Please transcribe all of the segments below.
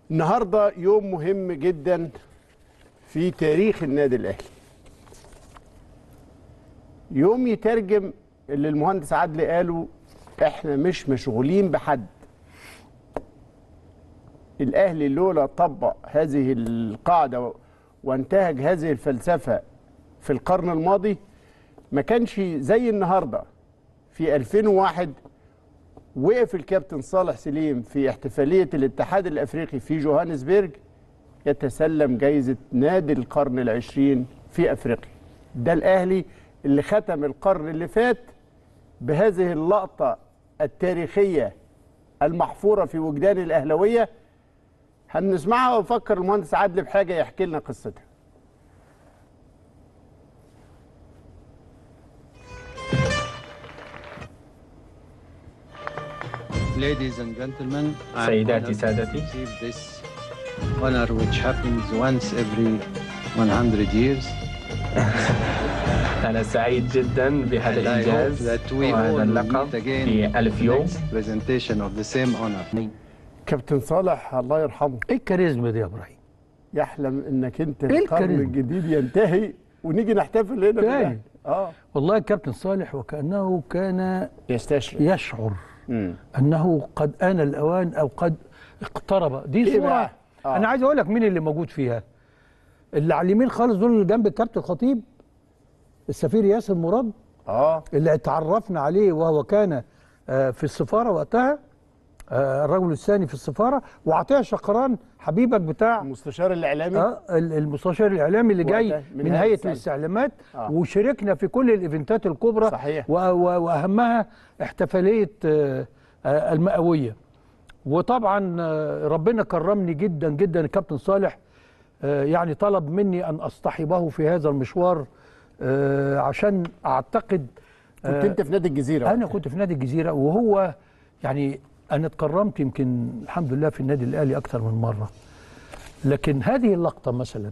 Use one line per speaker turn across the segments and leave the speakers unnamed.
النهارده يوم مهم جدا في تاريخ النادي الاهلي. يوم يترجم اللي المهندس عدلي قاله، احنا مش مشغولين بحد. الاهلي لولا طبق هذه القاعده وانتهج هذه الفلسفه في القرن الماضي ما كانش زي النهارده. في 2001 وقف الكابتن صالح سليم في احتفاليه الاتحاد الافريقي في جوهانسبرج يتسلم جائزه نادي القرن العشرين في افريقيا. ده الاهلي اللي ختم القرن اللي فات بهذه اللقطه التاريخيه المحفوره في وجدان الاهلاويه. هنسمعها وفكر المهندس عدلي بحاجه يحكي لنا قصتها.
Ladies and gentlemen,
سيداتي سادتي،
receive this honor which happens once every 100 years.
أنا سعيد جدا بهذا
And I hope
الإنجاز
that we
وهذا
all
اللقب
meet again
في 1000 يوم.
presentation of the same honor.
كابتن صالح الله يرحمه
ايه الكاريزما دي يا ابراهيم؟
يحلم انك انت
إيه
القرن
الكاريزما؟
الجديد ينتهي ونيجي نحتفل هنا
فاهم.
اه
والله الكابتن صالح وكأنه كان
يستشعر.
يشعر أنه قد آن الأوان أو قد اقترب. دي
إيه
صورة
بقى؟
أنا عايز أقول لك مين اللي موجود فيها. اللي على اليمين خالص دول اللي جنب الكابتن الخطيب السفير ياسر مراد اللي اتعرفنا عليه وهو كان في السفارة وقتها، الرجل الثاني في السفارة، وعطيه شقران حبيبك بتاع
المستشار الاعلامي
المستشار الاعلامي اللي جاي من هيئه الاستعلامات. وشاركنا في كل الايفنتات الكبرى.
صحيح.
واهمها احتفاليه المئويه. وطبعا ربنا كرمني جدا جدا الكابتن صالح، يعني طلب مني ان اصطحبه في هذا المشوار، عشان اعتقد
كنت انت في نادي الجزيره.
انا كنت في نادي الجزيره، وهو يعني أنا اتكرمت يمكن الحمد لله في النادي الأهلي أكثر من مرة، لكن هذه اللقطة مثلا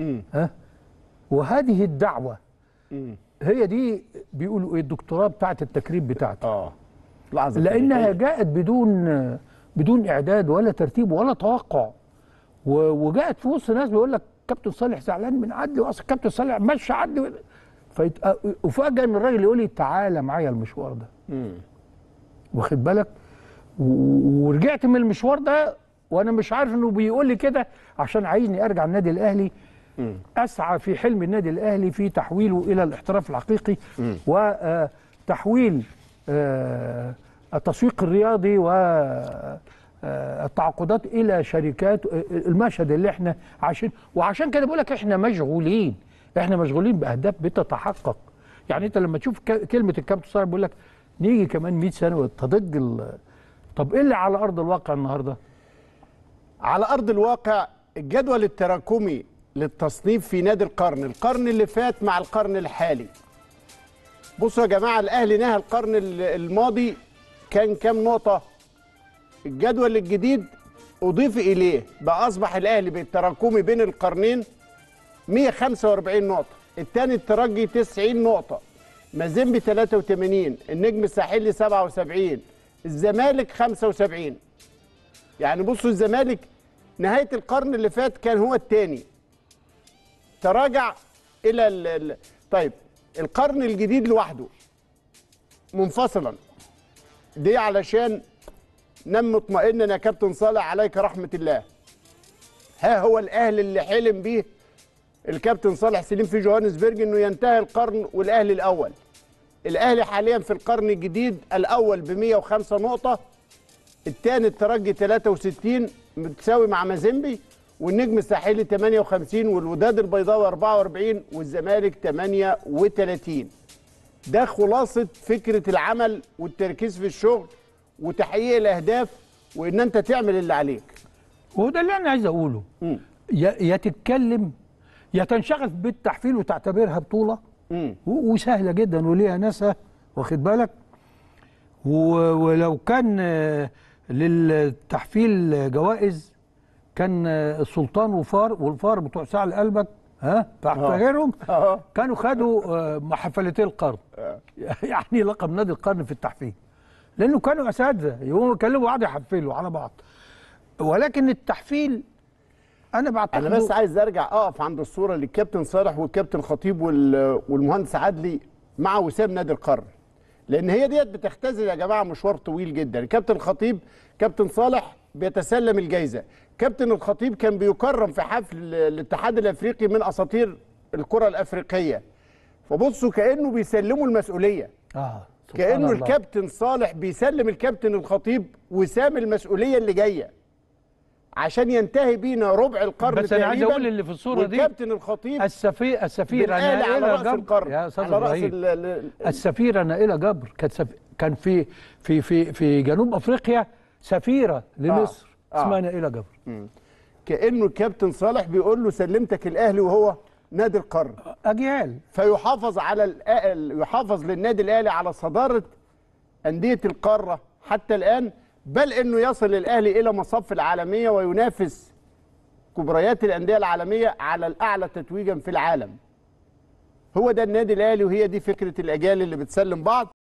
وهذه الدعوة هي دي بيقولوا إيه الدكتوراه بتاعت التكريم بتاعته.
لحظة
لأنها جاءت بدون إعداد ولا ترتيب ولا توقع، وجاءت في وسط ناس بيقول لك كابتن صالح زعلان من عدلي، وأصل كابتن صالح مشى عدلي، وفجأة إن الراجل يقول لي تعالى معايا المشوار ده. واخد بالك؟ ورجعت من المشوار ده وانا مش عارف انه بيقول لي كده عشان عايزني ارجع النادي الاهلي، اسعى في حلم النادي الاهلي في تحويله الى الاحتراف الحقيقي، وتحويل التسويق الرياضي والتعاقدات الى شركات، المشهد اللي احنا عايشين. وعشان كده بقول لك احنا مشغولين باهداف بتتحقق. يعني انت لما تشوف كلمه الكابتن صالح بيقول لك نيجي كمان 100 سنه وتضج طب ايه اللي على ارض الواقع النهارده؟
على ارض الواقع الجدول التراكمي للتصنيف في نادي القرن اللي فات مع القرن الحالي. بصوا يا جماعه، الاهلي نهى القرن الماضي كان كام نقطه؟ الجدول الجديد اضيف اليه بقى اصبح الاهلي بالتراكمي بين القرنين 145 نقطه، الثاني الترجي 90 نقطه، مازيمبي 83، النجم الساحلي 77، الزمالك 75. يعني بصوا الزمالك نهاية القرن اللي فات كان هو الثاني، تراجع إلى طيب القرن الجديد لوحده منفصلا. دي علشان نم مطمئنا يا كابتن صالح عليك رحمة الله. ها هو الأهلي اللي حلم بيه الكابتن صالح سليم في جوهانسبرج انه ينتهي القرن والاهلي الاول. الاهلي حاليا في القرن الجديد الاول ب 105 نقطه، الثاني الترجي 63 متساوي مع مازيمبي، والنجم الساحلي 58، والوداد البيضاوي 44، والزمالك 38. ده خلاصه فكره العمل والتركيز في الشغل وتحقيق الاهداف وان انت تعمل اللي عليك.
وده اللي انا عايز اقوله. يا تتكلم يا تنشغل بالتحفيل وتعتبرها بطوله وسهله جدا وليها ناسها، واخد بالك؟ ولو كان للتحفيل جوائز كان السلطان والفار بتوع ساعة لقلبك فاكرهم كانوا خدوا حفلتي القرن يعني لقب نادي القرن في التحفيل، لانه كانوا اساتذه يكلموا بعض يحفلوا على بعض. ولكن التحفيل انا بعتقد
انا بس عايز ارجع اقف عند الصوره للكابتن صالح والكابتن خطيب والمهندس عدلي مع وسام نادي القرن، لان هي ديت بتختزل يا جماعه مشوار طويل جدا. الكابتن خطيب، كابتن صالح بيتسلم الجائزه، كابتن الخطيب كان بيكرم في حفل الاتحاد الافريقي من اساطير الكره الافريقيه. فبصوا كانه بيسلموا المسؤوليه، كانه الكابتن صالح بيسلم الكابتن الخطيب وسام المسؤوليه اللي جايه عشان ينتهي بينا ربع القرن
بس انا عايز اقول اللي في الصوره دي
والكابتن الخطيب
السفيره نائله جبر
يا استاذ ابراهيم،
السفيره نائله جبر كان في جنوب افريقيا سفيره لمصر اسمها نائله جبر.
كانه الكابتن صالح بيقول له سلمتك الاهلي وهو نادي القرن
اجيال،
فيحافظ يحافظ للنادي الاهلي على صداره انديه القاره حتى الان، بل انه يصل الاهلي الى مصاف العالميه وينافس كبريات الانديه العالميه على الاعلى تتويجا في العالم. هو ده النادي الاهلي، وهي دي فكره الاجيال اللي بتسلم بعض.